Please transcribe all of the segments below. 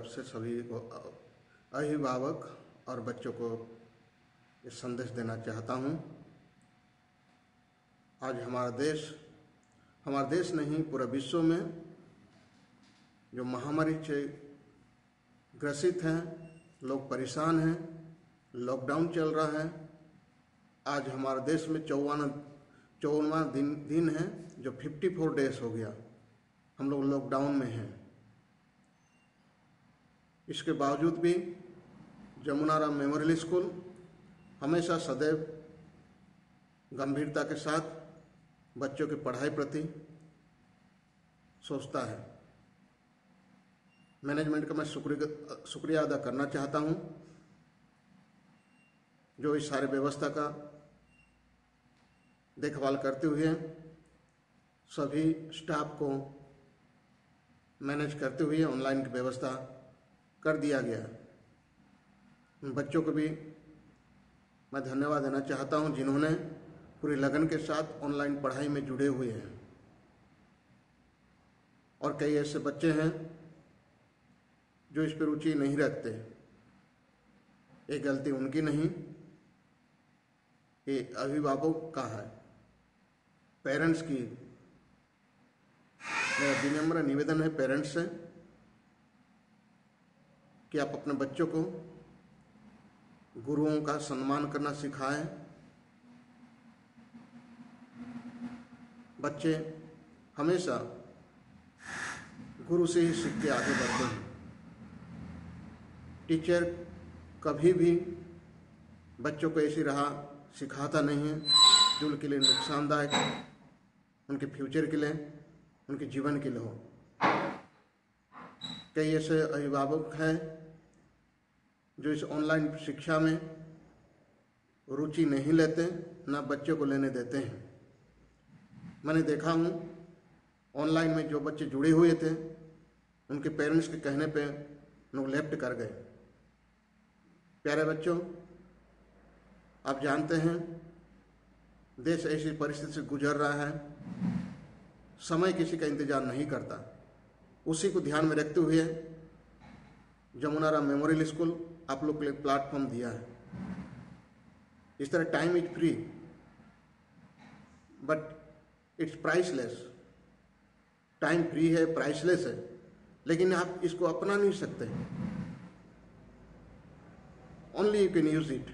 से सभी को अभिभावक और बच्चों को ये संदेश देना चाहता हूँ। आज हमारा देश नहीं पूरा विश्व में जो महामारी से ग्रसित हैं, लोग परेशान हैं, लॉकडाउन चल रहा है। आज हमारे देश में 54वां दिन है जो 54 डेज हो गया हम लोग लॉकडाउन में हैं। इसके बावजूद भी जमुनाराम मेमोरियल स्कूल हमेशा सदैव गंभीरता के साथ बच्चों की पढ़ाई प्रति सोचता है। मैनेजमेंट का मैं शुक्रिया अदा करना चाहता हूं, जो इस सारे व्यवस्था का देखभाल करते हुए सभी स्टाफ को मैनेज करते हुए ऑनलाइन की व्यवस्था कर दिया गया। बच्चों को भी मैं धन्यवाद देना चाहता हूं, जिन्होंने पूरी लगन के साथ ऑनलाइन पढ़ाई में जुड़े हुए हैं। और कई ऐसे बच्चे हैं जो इस पर रुचि नहीं रखते। ये गलती उनकी नहीं, ये अभिभावक का है, पेरेंट्स की। मेरा विनम्र निवेदन है पेरेंट्स से कि आप अपने बच्चों को गुरुओं का सम्मान करना सिखाएं। बच्चे हमेशा गुरु से ही सीख के आगे बढ़ते हैं। टीचर कभी भी बच्चों को ऐसी राह सिखाता नहीं है जो उनके लिए नुकसानदायक, उनके फ्यूचर के लिए, उनके जीवन के लिए हो। कई ऐसे अभिभावक हैं जो इस ऑनलाइन शिक्षा में रुचि नहीं लेते, ना बच्चों को लेने देते हैं। मैंने देखा हूँ ऑनलाइन में जो बच्चे जुड़े हुए थे, उनके पेरेंट्स के कहने पे लोग लेफ्ट कर गए। प्यारे बच्चों, आप जानते हैं देश ऐसी परिस्थिति से गुजर रहा है, समय किसी का इंतजार नहीं करता। उसी को ध्यान में रखते हुए जमुनाराम मेमोरियल स्कूल आप लोग के लिए प्लेटफॉर्म दिया है। इस तरह time is free but it's priceless. Time free है, प्राइसलेस है, लेकिन आप इसको अपना नहीं सकते। Only you can use it,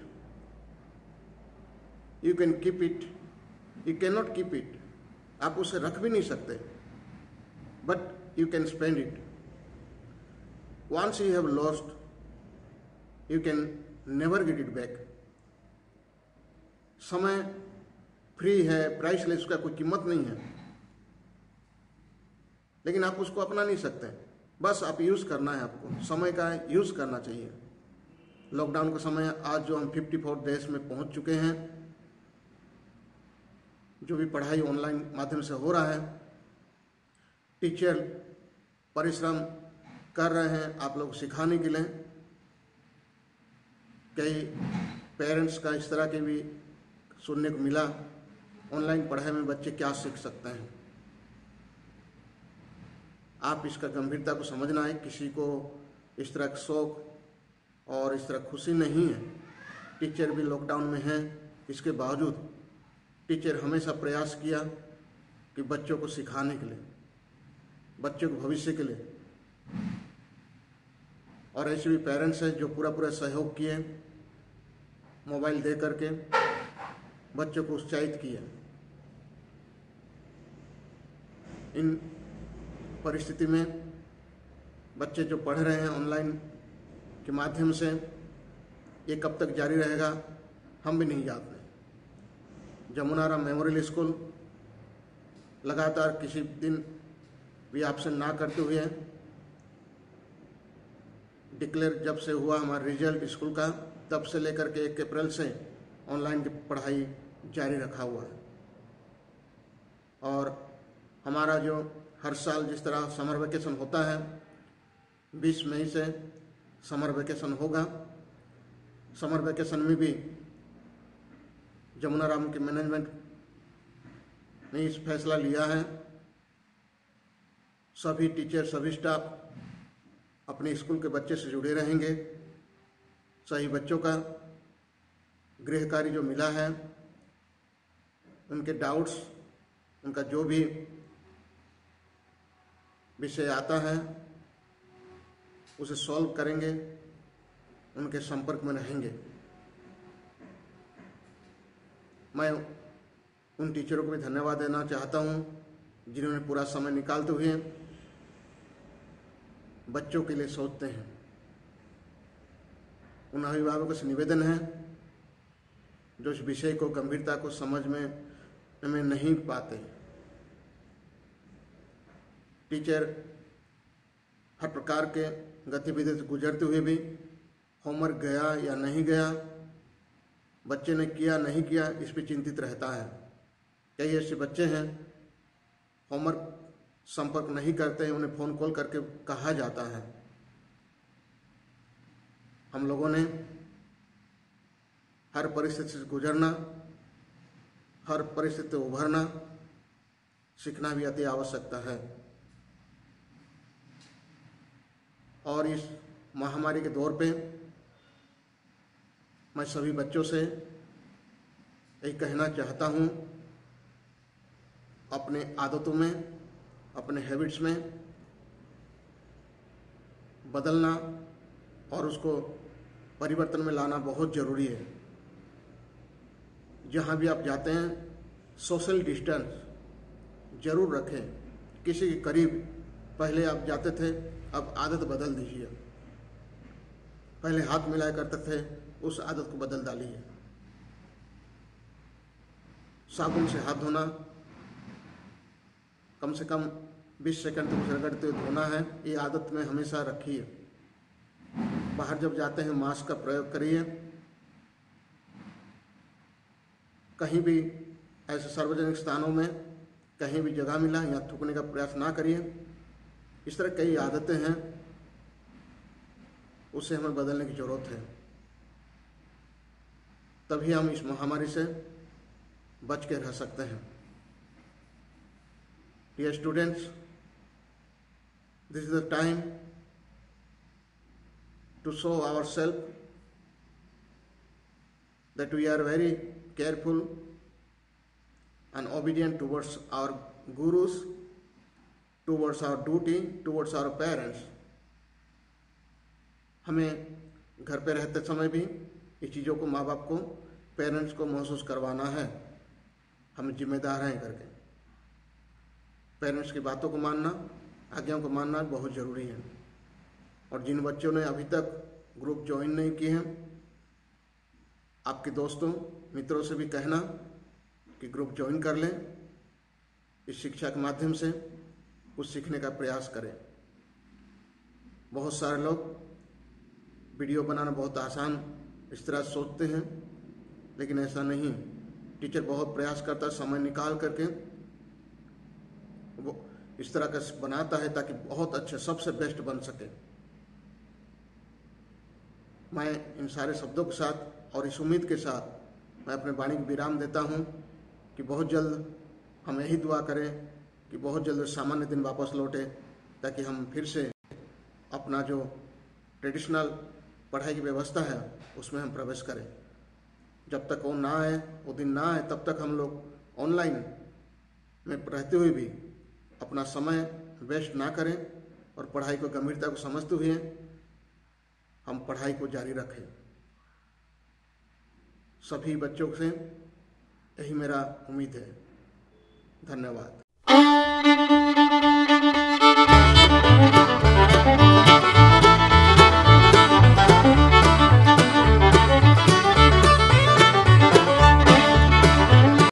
you can keep it, you can not keep it. आप उसे रख भी नहीं सकते, but you can spend it. Once you have lost, you can never get it back. समय फ्री है, प्राइसलेस, उसका कोई कीमत नहीं है, लेकिन आप उसको अपना नहीं सकते। बस आप यूज करना है, आपको समय का यूज करना चाहिए। लॉकडाउन का समय आज जो हम 54 डेज में पहुंच चुके हैं, जो भी पढ़ाई ऑनलाइन माध्यम से हो रहा है, टीचर परिश्रम कर रहे हैं आप लोग सिखाने के लिए। कई पेरेंट्स का इस तरह के भी सुनने को मिला, ऑनलाइन पढ़ाई में बच्चे क्या सीख सकते हैं। आप इसका गंभीरता को समझना है। किसी को इस तरह का शौक और इस तरह खुशी नहीं है। टीचर भी लॉकडाउन में है, इसके बावजूद टीचर हमेशा प्रयास किया कि बच्चों को सिखाने के लिए, बच्चों के भविष्य के लिए। और ऐसे भी पेरेंट्स हैं जो पूरा सहयोग किए, मोबाइल दे करके बच्चों को उत्साहित किया। इन परिस्थिति में बच्चे जो पढ़ रहे हैं ऑनलाइन के माध्यम से, ये कब तक जारी रहेगा हम भी नहीं जानते। जमुनाराम मेमोरियल स्कूल लगातार किसी दिन भी एब्सेंट ना करते हुए डिक्लेयर जब से हुआ हमारा रिजल्ट स्कूल का, तब से लेकर के 1 अप्रैल से ऑनलाइन की पढ़ाई जारी रखा हुआ है। और हमारा जो हर साल जिस तरह समर वेकेशन होता है, 20 मई से समर वेकेशन होगा। समर वेकेशन में भी जमुनाराम के मैनेजमेंट ने इस फैसला लिया है, सभी टीचर, सभी स्टाफ अपने स्कूल के बच्चे से जुड़े रहेंगे। सही बच्चों का गृह कार्य जो मिला है, उनके डाउट्स, उनका जो भी विषय आता है उसे सॉल्व करेंगे, उनके संपर्क में रहेंगे। मैं उन टीचरों को भी धन्यवाद देना चाहता हूँ जिन्होंने पूरा समय निकालते हुए बच्चों के लिए सोचते हैं। उन अभिभावकों से निवेदन है जो इस विषय को गंभीरता को समझ में नहीं पाते। टीचर हर प्रकार के गतिविधि से गुजरते हुए भी होमवर्क गया या नहीं गया, बच्चे ने किया नहीं किया, इस पर चिंतित रहता है। कई ऐसे बच्चे हैं होमवर्क संपर्क नहीं करते हैं, उन्हें फ़ोन कॉल करके कहा जाता है। हम लोगों ने हर परिस्थिति से गुजरना, हर परिस्थिति से उभरना सीखना भी अति आवश्यकता है। और इस महामारी के दौर पे मैं सभी बच्चों से यही कहना चाहता हूँ, अपने आदतों में, अपने हैबिट्स में बदलना और उसको परिवर्तन में लाना बहुत ज़रूरी है। जहाँ भी आप जाते हैं सोशल डिस्टेंस ज़रूर रखें। किसी के करीब पहले आप जाते थे, अब आदत बदल दीजिए। पहले हाथ मिलाया करते थे, उस आदत को बदल डालिए। साबुन से हाथ धोना, कम से कम 20 सेकंड तक रगड़ते हुए धोना है, ये आदत में हमेशा रखिए। बाहर जब जाते हैं मास्क का प्रयोग करिए। कहीं भी ऐसे सार्वजनिक स्थानों में कहीं भी जगह मिला या थूकने का प्रयास ना करिए। इस तरह कई आदतें हैं, उसे हमें बदलने की जरूरत है। तभी हम इस महामारी से बच के रह सकते हैं। Dear students, this is the time to show ourselves that we are very careful and obedient towards our gurus, towards our duty, towards our parents. हमें घर पे रहते समय भी इस चीज़ों को माँ बाप को, पेरेंट्स को महसूस करवाना है। हम जिम्मेदार हैं करके पेरेंट्स की बातों को मानना, आज्ञाओं को मानना बहुत ज़रूरी है। और जिन बच्चों ने अभी तक ग्रुप ज्वाइन नहीं किए हैं, आपके दोस्तों मित्रों से भी कहना कि ग्रुप ज्वाइन कर लें। इस शिक्षा के माध्यम से कुछ सीखने का प्रयास करें। बहुत सारे लोग वीडियो बनाना बहुत आसान इस तरह सोचते हैं, लेकिन ऐसा नहीं। टीचर बहुत प्रयास करता है, समय निकाल करके वो इस तरह का बनाता है ताकि बहुत अच्छे, सबसे बेस्ट बन सके। मैं इन सारे शब्दों के साथ और इस उम्मीद के साथ मैं अपने वाणी को विराम देता हूँ कि बहुत जल्द हम यही दुआ करें कि बहुत जल्द सामान्य दिन वापस लौटे, ताकि हम फिर से अपना जो ट्रेडिशनल पढ़ाई की व्यवस्था है उसमें हम प्रवेश करें। जब तक वो ना आए, वो दिन ना आए, तब तक हम लोग ऑनलाइन में रहते हुए भी अपना समय वेस्ट ना करें और पढ़ाई को गंभीरता को समझते हुए हम पढ़ाई को जारी रखें। सभी बच्चों से यही मेरा उम्मीद है। धन्यवाद।